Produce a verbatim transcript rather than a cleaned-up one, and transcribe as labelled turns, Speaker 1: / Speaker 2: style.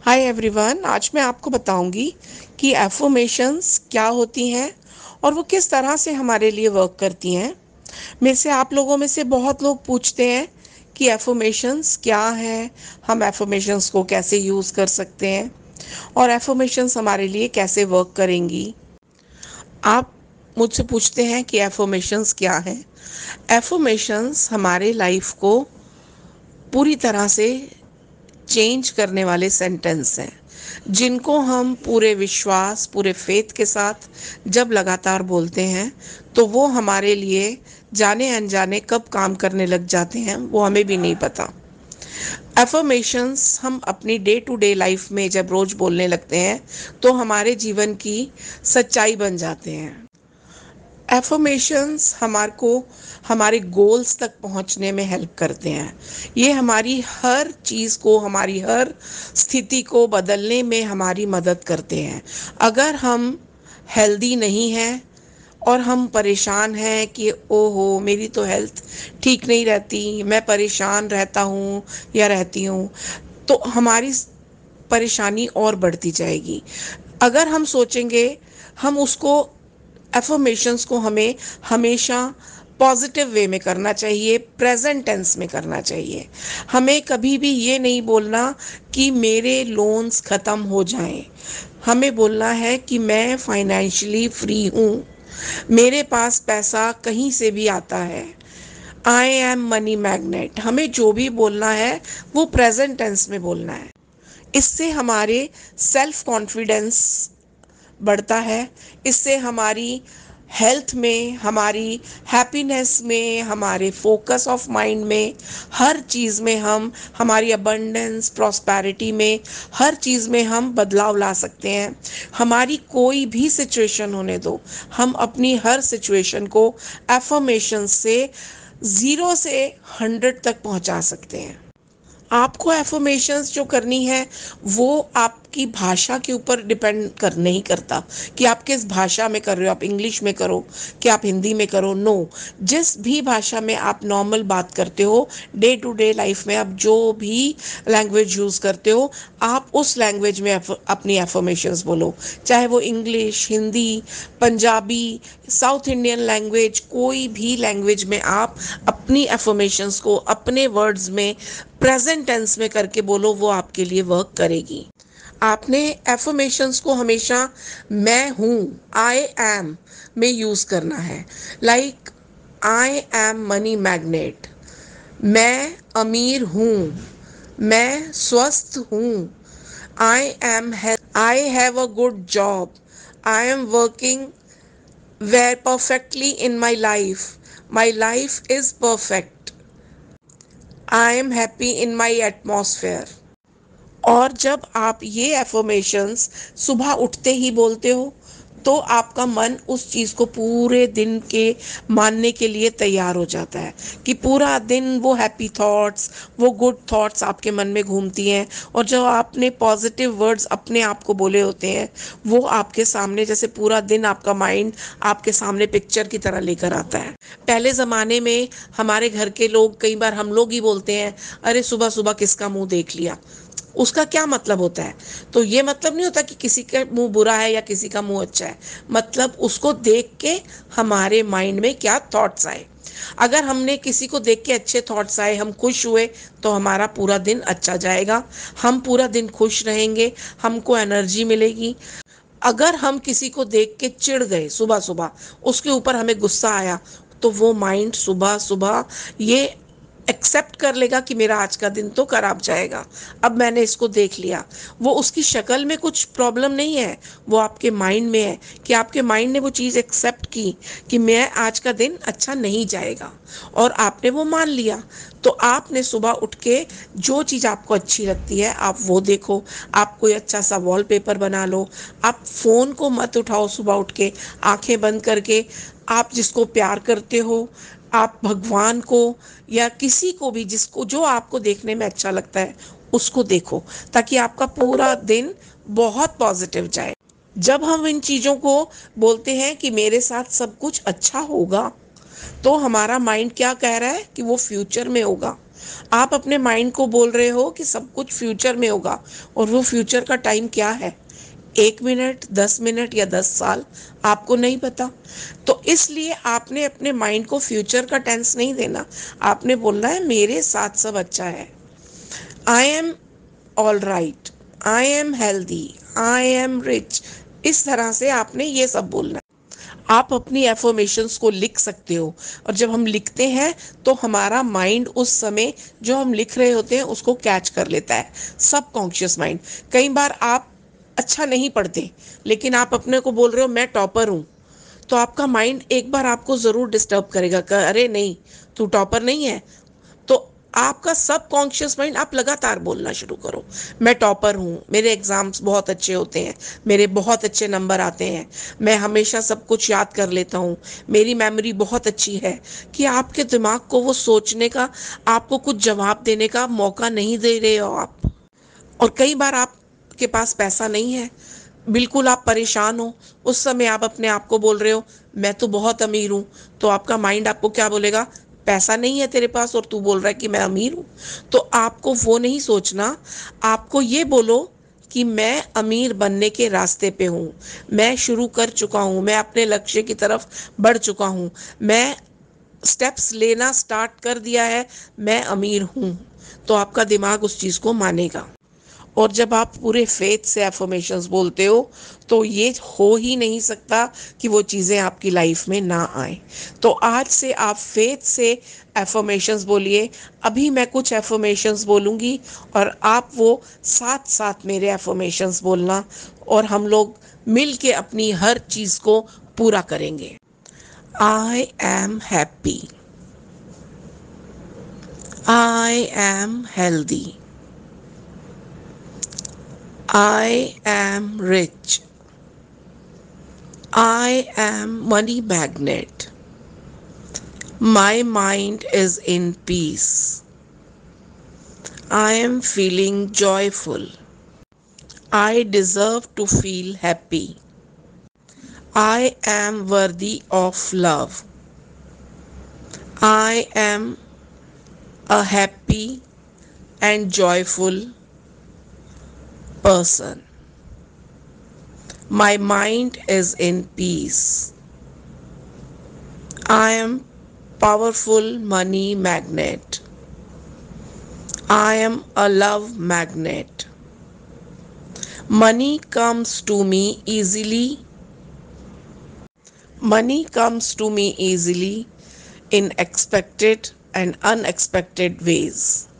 Speaker 1: Hi everyone, आज मैं आपको बताऊंगी कि एफर्मेशंस क्या होती हैं और वो किस तरह से हमारे लिए वर्क करती हैं। मेरे से आप लोगों में से बहुत लोग पूछते हैं कि एफर्मेशंस क्या है, हम एफर्मेशंस को कैसे यूज़ कर सकते हैं और एफर्मेशंस हमारे लिए कैसे वर्क करेंगी। आप मुझसे पूछते हैं कि एफर्मेशंस क्या है। एफर्मेशंस हमारे लाइफ को पूरी तरह से चेंज करने वाले सेंटेंस हैं, जिनको हम पूरे विश्वास, पूरे फेथ के साथ जब लगातार बोलते हैं तो वो हमारे लिए जाने अनजाने कब काम करने लग जाते हैं वो हमें भी नहीं पता। एफर्मेशंस हम अपनी डे टू डे लाइफ में जब रोज बोलने लगते हैं तो हमारे जीवन की सच्चाई बन जाते हैं। एफर्मेशंस हमारे को हमारे गोल्स तक पहुंचने में हेल्प करते हैं। ये हमारी हर चीज़ को, हमारी हर स्थिति को बदलने में हमारी मदद करते हैं। अगर हम हेल्दी नहीं हैं और हम परेशान हैं कि ओहो मेरी तो हेल्थ ठीक नहीं रहती, मैं परेशान रहता हूँ या रहती हूँ, तो हमारी परेशानी और बढ़ती जाएगी। अगर हम सोचेंगे, हम उसको एफर्मेशंस को हमें हमेशा पॉजिटिव वे में करना चाहिए, प्रेजेंट टेंस में करना चाहिए। हमें कभी भी ये नहीं बोलना कि मेरे लोन्स ख़त्म हो जाएं। हमें बोलना है कि मैं फाइनेंशियली फ्री हूँ, मेरे पास पैसा कहीं से भी आता है, आई एम मनी मैग्नेट। हमें जो भी बोलना है वो प्रेजेंट टेंस में बोलना है। इससे हमारे सेल्फ कॉन्फिडेंस बढ़ता है। इससे हमारी हेल्थ में, हमारी हैप्पीनेस में, हमारे फोकस ऑफ माइंड में, हर चीज़ में हम, हमारी अबंडेंस, प्रॉस्पेरिटी में, हर चीज़ में हम बदलाव ला सकते हैं। हमारी कोई भी सिचुएशन होने दो, हम अपनी हर सिचुएशन को एफर्मेशन से ज़ीरो से हंड्रेड तक पहुंचा सकते हैं। आपको एफर्मेशंस जो करनी है वो आपकी भाषा के ऊपर डिपेंड कर नहीं करता कि आप किस भाषा में कर रहे हो। आप इंग्लिश में करो कि आप हिंदी में करो, नो। जिस भी भाषा में आप नॉर्मल बात करते हो, डे टू डे लाइफ में आप जो भी लैंग्वेज यूज़ करते हो, आप उस लैंग्वेज में अपनी एफर्मेशंस बोलो। चाहे वो English, Hindi, Punjabi, south Indian language, कोई भी लैंग्वेज में आप अपनी एफर्मेशंस को अपने वर्ड्स में प्रेजेंट टेंस में करके बोलो, वो आपके लिए वर्क करेगी। आपने एफर्मेशंस को हमेशा मैं हूँ, आई एम में यूज़ करना है। Like I am money magnet, मैं अमीर हूँ, मैं स्वस्थ हूँ, I am I have a good job, I am working very perfectly in my life, my life is perfect, I am happy in my atmosphere. और जब आप ये एफर्मेशंस सुबह उठते ही बोलते हो तो आपका मन उस चीज़ को पूरे दिन के मानने के लिए तैयार हो जाता है कि पूरा दिन वो हैप्पी थॉट्स, वो गुड थॉट्स आपके मन में घूमती हैं। और जो आपने पॉजिटिव वर्ड्स अपने आप को बोले होते हैं वो आपके सामने, जैसे पूरा दिन आपका माइंड आपके सामने पिक्चर की तरह लेकर आता है। पहले ज़माने में हमारे घर के लोग, कई बार हम लोग ही बोलते हैं, अरे सुबह सुबह किसका मुंह देख लिया। उसका क्या मतलब होता है? तो ये मतलब नहीं होता कि किसी का मुंह बुरा है या किसी का मुंह अच्छा है। मतलब उसको देख के हमारे माइंड में क्या थॉट्स आए। अगर हमने किसी को देख के अच्छे थॉट्स आए, हम खुश हुए, तो हमारा पूरा दिन अच्छा जाएगा, हम पूरा दिन खुश रहेंगे, हमको एनर्जी मिलेगी। अगर हम किसी को देख के चिढ़ गए सुबह सुबह, उसके ऊपर हमें गुस्सा आया, तो वो माइंड सुबह सुबह ये एक्सेप्ट कर लेगा कि मेरा आज का दिन तो खराब जाएगा। अब मैंने इसको देख लिया। वो उसकी शक्ल में कुछ प्रॉब्लम नहीं है, वो आपके माइंड में है कि आपके माइंड ने वो चीज़ एक्सेप्ट की कि मैं आज का दिन अच्छा नहीं जाएगा, और आपने वो मान लिया। तो आपने सुबह उठ के जो चीज़ आपको अच्छी लगती है आप वो देखो। आप कोई अच्छा सा वॉलपेपर बना लो। आप फ़ोन को मत उठाओ सुबह उठ के, आंखें बंद करके। आप जिसको प्यार करते हो, आप भगवान को या किसी को भी, जिसको जो आपको देखने में अच्छा लगता है उसको देखो, ताकि आपका पूरा दिन बहुत पॉजिटिव जाए। जब हम इन चीज़ों को बोलते हैं कि मेरे साथ सब कुछ अच्छा होगा, तो हमारा माइंड क्या कह रहा है कि वो फ्यूचर में होगा। आप अपने माइंड को बोल रहे हो कि सब कुछ फ्यूचर में होगा, और वो फ्यूचर का टाइम क्या है? एक मिनट, दस मिनट या दस साल, आपको नहीं पता। तो इसलिए आपने अपने माइंड को फ्यूचर का टेंस नहीं देना। आपने बोलना है मेरे साथ सब अच्छा है, I am all right, I am healthy, I am rich. इस तरह से आपने ये सब बोलना है। आप अपनी एफर्मेशंस को लिख सकते हो, और जब हम लिखते हैं तो हमारा माइंड उस समय जो हम लिख रहे होते हैं उसको कैच कर लेता है, सब कॉन्शियस माइंड। कई बार आप अच्छा नहीं पढ़ते, लेकिन आप अपने को बोल रहे हो मैं टॉपर हूँ, तो आपका माइंड एक बार आपको ज़रूर डिस्टर्ब करेगा कि अरे नहीं, तू टॉपर नहीं है। तो आपका सब कॉन्शियस माइंड, आप लगातार बोलना शुरू करो, मैं टॉपर हूँ, मेरे एग्जाम्स बहुत अच्छे होते हैं, मेरे बहुत अच्छे नंबर आते हैं, मैं हमेशा सब कुछ याद कर लेता हूँ, मेरी मेमोरी बहुत अच्छी है। कि आपके दिमाग को वो सोचने का, आपको कुछ जवाब देने का मौका नहीं दे रहे हो आप। और कई बार आपके पास पैसा नहीं है, बिल्कुल आप परेशान हो, उस समय आप अपने आप को बोल रहे हो मैं तो बहुत अमीर हूँ, तो आपका माइंड आपको क्या बोलेगा? पैसा नहीं है तेरे पास और तू बोल रहा है कि मैं अमीर हूँ। तो आपको वो नहीं सोचना, आपको ये बोलो कि मैं अमीर बनने के रास्ते पे हूँ, मैं शुरू कर चुका हूँ, मैं अपने लक्ष्य की तरफ बढ़ चुका हूँ, मैं स्टेप्स लेना स्टार्ट कर दिया है, मैं अमीर हूँ। तो आपका दिमाग उस चीज़ को मानेगा। और जब आप पूरे फेथ से एफर्मेशंस बोलते हो, तो ये हो ही नहीं सकता कि वो चीज़ें आपकी लाइफ में ना आए। तो आज से आप फेथ से एफर्मेशंस बोलिए। अभी मैं कुछ एफर्मेशंस बोलूँगी और आप वो साथ साथ मेरे एफर्मेशंस बोलना, और हम लोग मिल के अपनी हर चीज़ को पूरा करेंगे। I am happy, I am healthy, I am rich, I am money magnet, my mind is in peace, I am feeling joyful, I deserve to feel happy, I am worthy of love, I am a happy and joyful person, my mind is in peace, I am powerful money magnet, I am a love magnet. Money comes to me easily. Money comes to me easily in expected and unexpected ways.